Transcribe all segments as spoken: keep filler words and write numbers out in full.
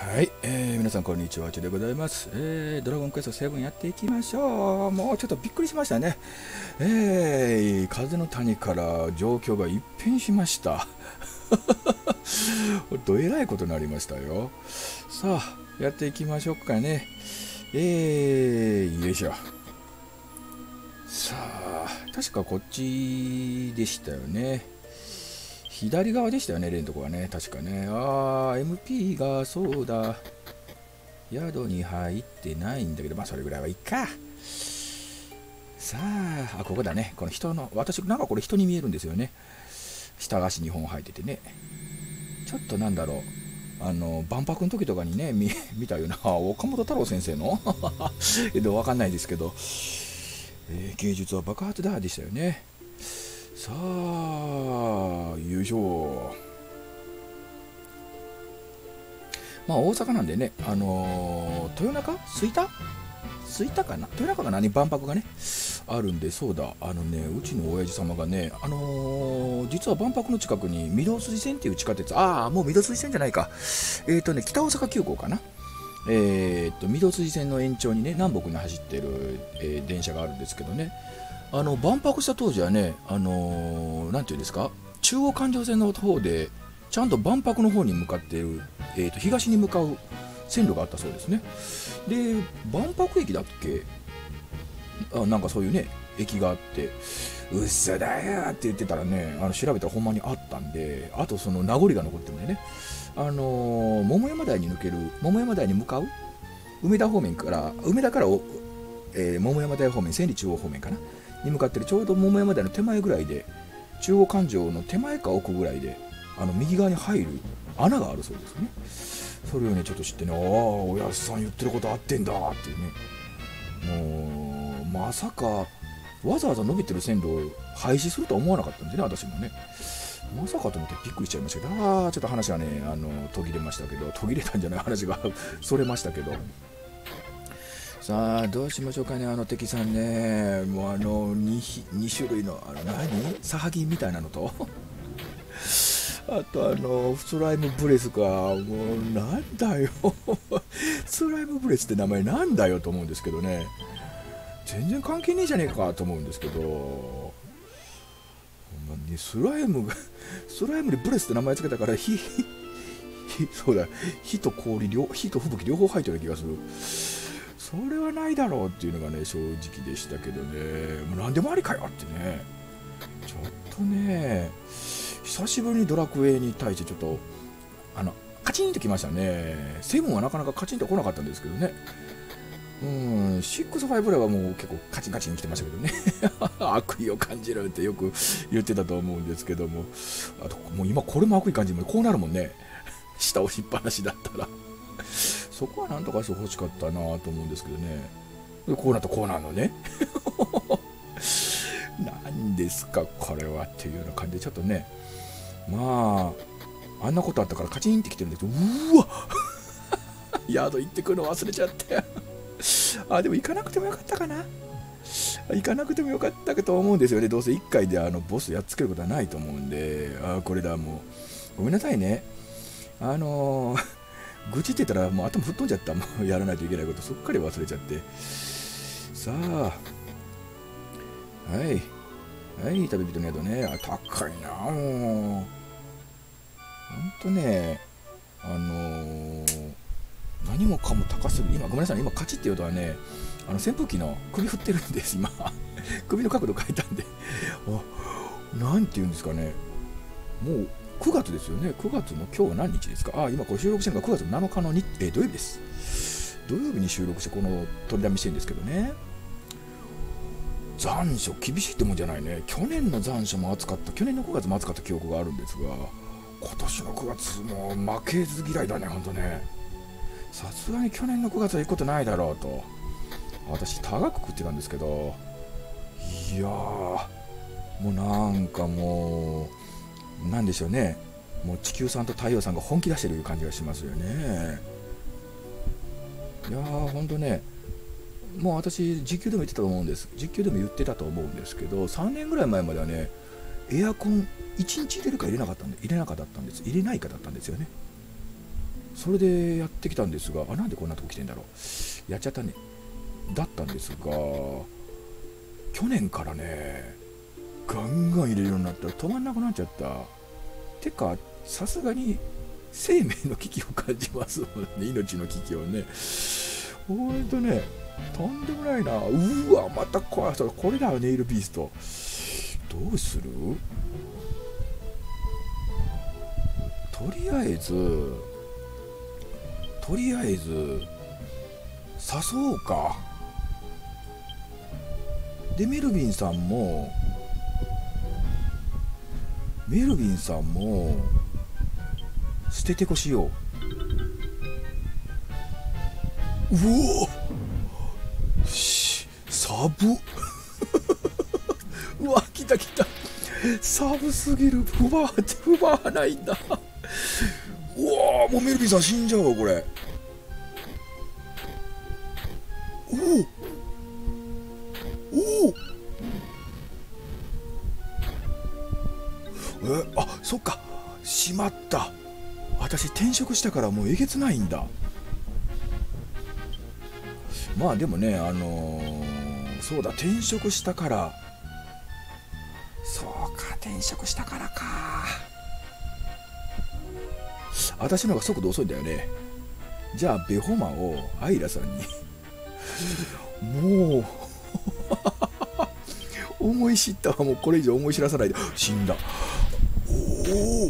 はい、えー皆さんこんにちは、ちでございます。えードラゴンクエストセブンやっていきましょう。もうちょっとびっくりしましたね。えー風の谷から状況が一変しました。どえらいことになりましたよ。さあ、やっていきましょうかね。えー、よいしょ。さあ、確かこっちでしたよね。左側でしたよね、レンとこはね、確かね。あー、エムピー がそうだ。宿に入ってないんだけど、まあそれぐらいはいいか。さあ、あ、ここだね。この人の、私、なんかこれ人に見えるんですよね。下足にほん入っててね。ちょっとなんだろう。あの、万博の時とかにね、見見たような、岡本太郎先生のえっと、わかんないですけど、えー芸術は爆発だでしたよね。さあ、よいしょ。まあ大阪なんでね、あのー豊中吹田吹田かな豊中かなに万博がね、あるんで、そうだ、あのね、うちの親父様がね、あのー実は万博の近くに御堂筋線っていう地下鉄、ああ、もう御堂筋線じゃないか。えっ、ー、とね、北大阪急行かな。えっ、ー、と、御堂筋線の延長にね、南北に走ってる、えー電車があるんですけどね、あの、万博した当時はね、あのーなんていうんですか、中央環状線の方で、ちゃんと万博の方に向かっている、えー、と東に向かう線路があったそうですね。で、万博駅だっけ、あ、なんかそういうね、駅があって、うっそだよって言ってたらね、あの調べたらほんまにあったんで、あとその名残が残ってるんでね、あのー桃山台に抜ける、桃山台に向かう、梅田方面から、梅田からお、えー桃山台方面、千里中央方面かな、に向かってる、ちょうど桃山台の手前ぐらいで、中央環状の手前か奥ぐらいで、あの右側に入る穴があるそうですね。それをね、ちょっと知ってね、ああ、おやすさん言ってること合ってんだっていうね、もう、まさか、わざわざ伸びてる線路を廃止するとは思わなかったんでね、私もね。まさかと思ってびっくりしちゃいましたけど、ああ、ちょっと話がね、あの途切れましたけど、途切れたんじゃない、話がそれましたけど。さあ、どうしましょうかね、あの敵さんね、もうあの 2, 2種類の、あの何サハギみたいなのと、あとあのスライムブレスか、もうなんだよスライムブレスって名前なんだよと思うんですけどね、全然関係ねえじゃねえかと思うんですけど、ほんまにスライムがスライムでブレスって名前つけたから、火、そうだ、火と氷両、火と吹雪両方入ってる気がする。それはないだろうっていうのがね、正直でしたけどね、もう何でもありかよってね、ちょっとね、久しぶりにドラクエに対してちょっと、あの、カチンときましたね。セブンはなかなかカチンと来なかったんですけどね。うん、シックスファイブぐらいはもう結構カチンカチン来てましたけどね。悪意を感じるってよく言ってたと思うんですけども。あと、もう今これも悪意感じるもん、こうなるもんね。下押しっぱなしだったら。そこはなんとかして欲しかったなと思うんですけどね。でこうなったらこうなるのね。何ですかこれはっていうような感じで、ちょっとね、まああんなことあったからカチンってきてるんですけど、うわ宿行ってくるの忘れちゃったよ。あ、でも行かなくてもよかったかな。行かなくてもよかったかと思うんですよね。どうせいっかいであのボスやっつけることはないと思うんで、あ、これだ、もうごめんなさいね。あのー、愚痴ってたらもう頭吹っ飛んじゃった。もうやらないといけないことすっかり忘れちゃって。さあ、はいはい旅人の宿ね。あ、高いなもう。ほんとね、あのー、何もかも高すぎる。今ごめんなさい、今カチっていう音はね、あの扇風機の首振ってるんです今。首の角度変えたんで、あ、なんていうんですかね、もうくがつですよね。くがつの今日は何日ですか。あ、今これ収録してるのがくがつなのかの日、えー、土曜日です。土曜日に収録してこの取りだめしてるんですけどね、残暑厳しいってもんじゃないね。去年の残暑も暑かった、去年のくがつも暑かった記憶があるんですが、今年のくがつも負けず嫌いだね、ほんとね。さすがに去年のくがつは行くことないだろうと私高く食ってたんですけど、いやー、もうなんかもうなんでしょうね、もう地球さんと太陽さんが本気出してる感じがしますよね。いやー、ほんとね、もう私実況でも言ってたと思うんです実況でも言ってたと思うんですけど、さんねんぐらい前まではね、エアコンいちにち入れるか入れなかったんで入れなかったんです入れないかだったんですよね。 それでやってきたんですが、あ、なんでこんなとこ来てんだろう、やっちゃったね。だったんですが、去年からねガンガン入れるようになったら止まんなくなっちゃった。てかさすがに生命の危機を感じますもんね、命の危機をね。ほんとね、とんでもないな。うわ、また怖い。これだよ、ネイルビースト。どうする？とりあえずとりあえず誘おうか。でメルビンさんもメルビンさんも捨ててこしよう。うおしサブうわ、来た来た。サブすぎる。不バー不バーないんだ。うわ、もうメルビンさん死んじゃうわこれ。おおおお、え、あ、そっか、しまった。私転職したからもうえげつないんだ。まあでもね、あのー、そうだ、転職したから、そうか、転職したからか。私の方が速度遅いんだよね。じゃあベホマをアイラさんにもう思い知ったわ。もうこれ以上思い知らさないで。死んだ。おお、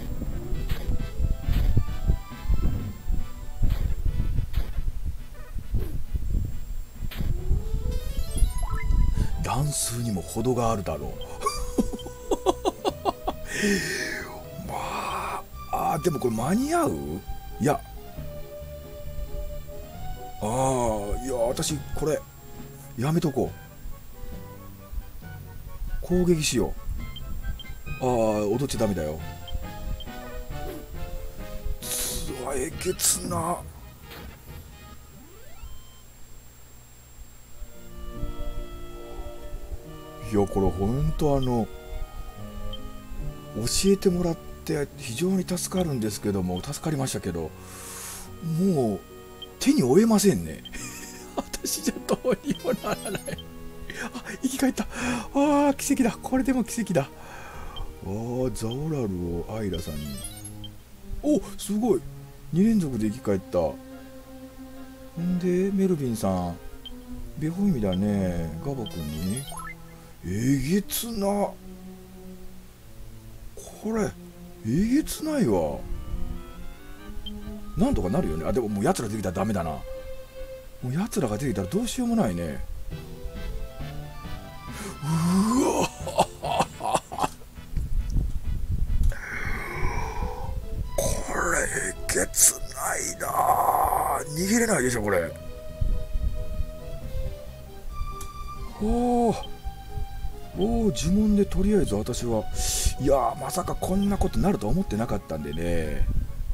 乱数にも程があるだろうまあ、あーでもこれ間に合う？いや、ああ、いや私これやめとこう。攻撃しよう。ああ、踊っちゃダメだよ。つわ、えげつな。いや、これほんとあの教えてもらって非常に助かるんですけども、助かりましたけど、もう手に負えませんね私じゃどうにもならない。あ、生き返った。ああ、奇跡だ。これでも奇跡だ。ああ、ザオラルをアイラさんに。お、すごい。に連続で生き返った。ほんでメルビンさん、ベホイミだね。ガボ君にえげつな。これえげつないわ。なんとかなるよね。あ、でももう奴ら出てきたらダメだな。もう奴らが出てきたらどうしようもないね。うわこれえげつないな。逃げれないでしょこれ。おおおお、呪文でとりあえず私は、いやー、まさかこんなことなるとは思ってなかったんでね。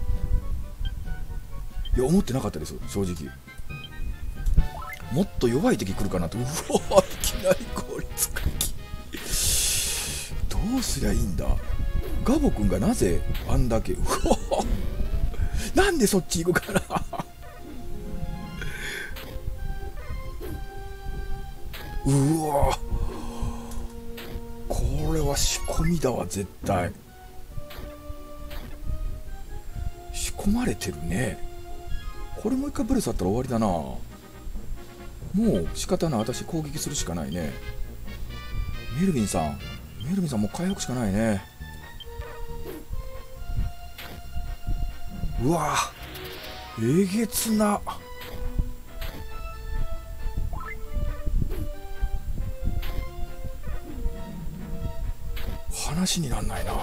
いや、思ってなかったです正直。もっと弱い敵来るかなと。うわー、いきなり効率回帰。どうすりゃいいんだ。ガボ君がなぜあんだけ、うわなんでそっち行くかなうわ、これは仕込みだわ絶対。仕込まれてるね。これもう一回ブレスあったら終わりだな。もう仕方ない。私攻撃するしかないね。メルビンさん、メルビンさんもう回復しかないね。うわえげつな。話になんないな。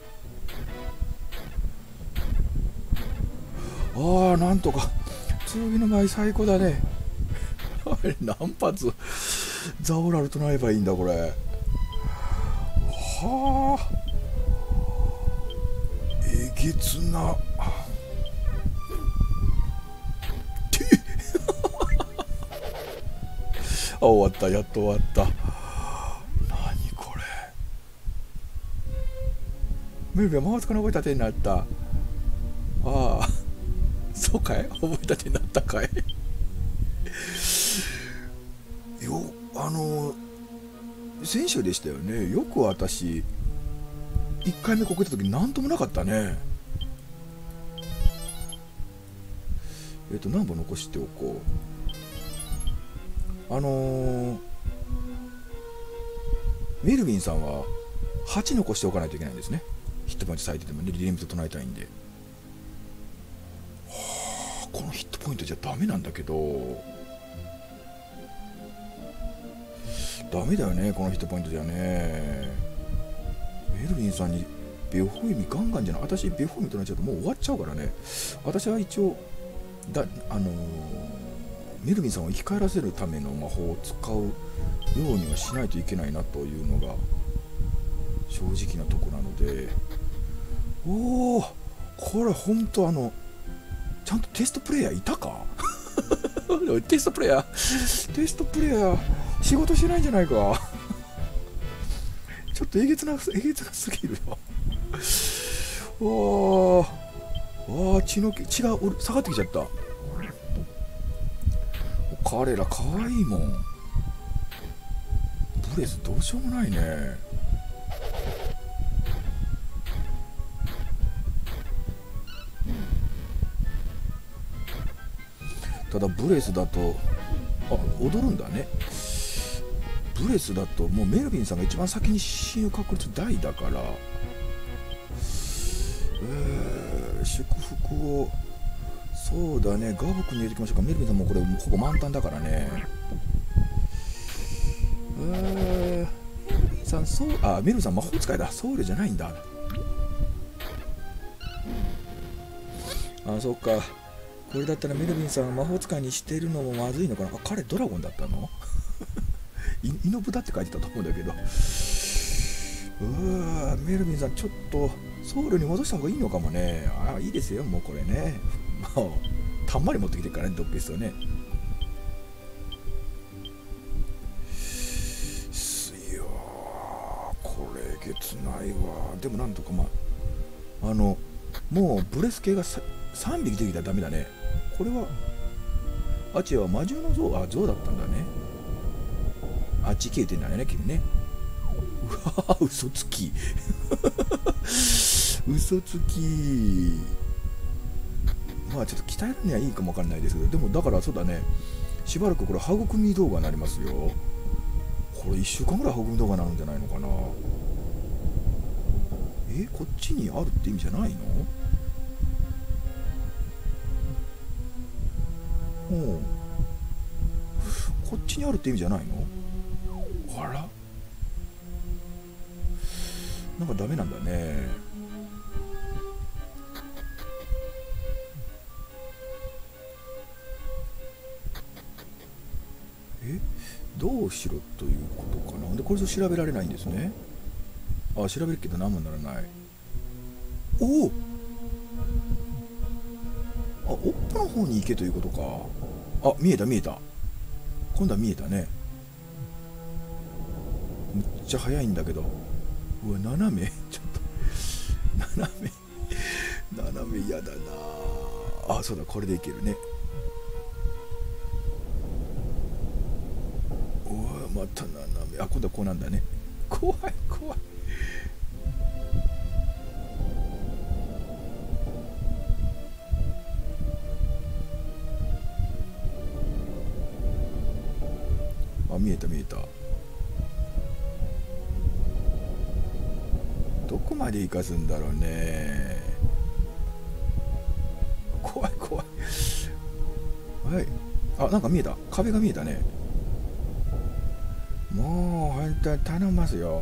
ああ、なんとか剣の舞最高だねあれ何発ザオラル唱えばいいんだこれ。はあ、えげつなあ、終わった。やっと終わった。何これ。メルビンは魔法使いの覚えた手になった。ああそうかい、覚えたてになったかい。よ、あの先週でしたよね。よく私いっかいめこけた時何ともなかったね。えっと何本残しておこう。あのー、メルビンさんははち残しておかないといけないんですね。ヒットポイント最低でもね、リミット唱えたいんで。はあ、このヒットポイントじゃダメなんだけど、ダメだよね、このヒットポイントじゃね。メルビンさんにベホイミガンガンじゃない。私ベホイミ唱えちゃうともう終わっちゃうからね。私は一応だ、あのー、メルビンさんを生き返らせるための魔法を使うようにはしないといけないなというのが正直なとこなので。おお、これ本当あのちゃんとテストプレイヤーいたか。テストプレイヤーテストプレイヤー仕事してないんじゃないか。ちょっとえげつなえげつなすぎるよ。おー、あ血の血が下がってきちゃった。彼らかわいいもん。ブレスどうしようもないね。ただブレスだと、あ、踊るんだね。ブレスだともうメルビンさんが一番先に死ぬ確率大だから、えー、祝福を、そうだね、ガブ君に入れてきましょうか。メルビンさんもこれほぼ満タンだからね。えー、メルビンさん、そう、あ、メルビンさん魔法使いだ。僧侶じゃないんだ。あ、そうか。これだったらメルビンさん魔法使いにしてるのもまずいのかな。あ、彼ドラゴンだったの。イノブダって書いてたと思うんだけど。うー、メルビンさんちょっと僧侶に戻した方がいいのかもね。あ、いいですよ、もうこれね。もうたんまり持ってきてるからね、ドッペストね。いやー、これげつないわ。でもなんとか、まああのもうブレス系がさんびきできたらダメだね。これはアチは魔獣の像、あ、像だったんだね。あっち消えてんだね、君ね。うわ、嘘つき。嘘つき。まあちょっと鍛えるにはいいかもわかんないですけど、でもだからそうだね、しばらくこれ育み動画になりますよ。これいっしゅうかんぐらい育み動画になるんじゃないのかな。え、こっちにあるって意味じゃないの？ほう、こっちにあるって意味じゃないの？あら、なんかダメなんだね。え、どうしろということかな。でこれぞ調べられないんですね。あ、調べるけど何もならない。おお、あ、おっぽの方に行けということか。あ、見えた見えた。今度は見えたね。むっちゃ早いんだけど。うわ、斜めちょっと斜め斜め嫌だなあ。そうだ、これでいけるね。うわ、また斜め。あ、今度はこうなんだね。怖い怖い。あ、見えた見えた。どこまで行かすんだろうね。怖い怖い。はい。あ、なんか見えた。壁が見えたね。もう本当に頼みますよ。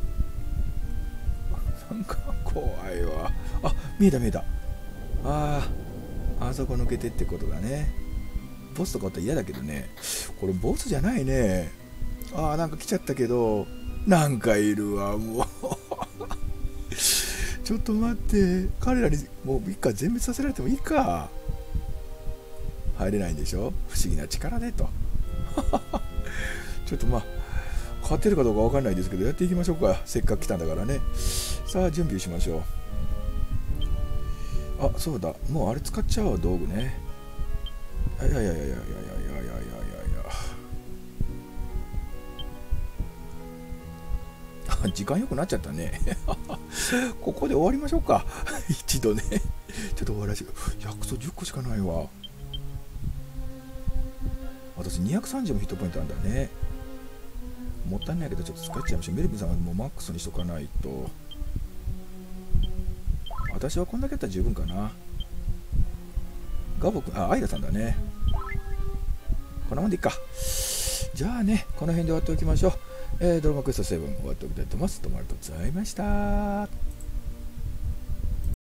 なんか怖いわ。あ、見えた見えた。ああ、あそこ抜けてってことだね。ボスとかだったら嫌だけどね。これボスじゃないね。ああ、なんか来ちゃったけど、なんかいるわ、もう。ちょっと待って、彼らにもう一回全滅させられてもいいか。入れないんでしょ、不思議な力でと。ちょっとまあ勝てるかどうかわかんないですけど、やっていきましょうか。せっかく来たんだからね。さあ準備しましょう。 あ、そうだ、もうあれ使っちゃおう、道具ね。いやいやいやいやいやいやいやいやいやいや。時間よくなっちゃったね。ここで終わりましょうか。一度ね。ちょっと終わらせて。薬草じゅっこしかないわ。私にひゃくさんじゅうもヒットポイントあるんだね。もったいないけどちょっと使っちゃいましょう。メルビンさんはもうマックスにしとかないと。私はこんだけやったら十分かな。ガボ君、あ、アイラさんだね。こんなもんでいいか。じゃあね、この辺で終わっておきましょう。えー、ドラマクエストセブン終わっておきたいと思います。どうもありがとうございました。